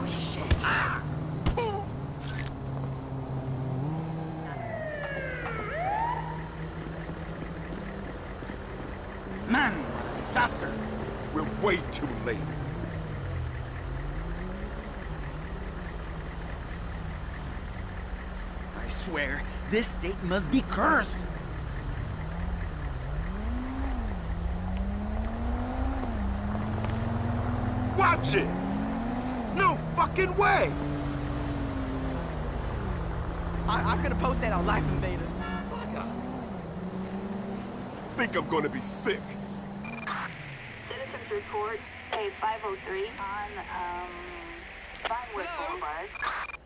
Holy shit. Ah! Man, what a disaster. We're way too late. I swear, this state must be cursed. Watch it! No fucking way! I'm gonna post that on Life Invader. Think I'm gonna be sick. Citizens report A503 on Vinewood Boulevard.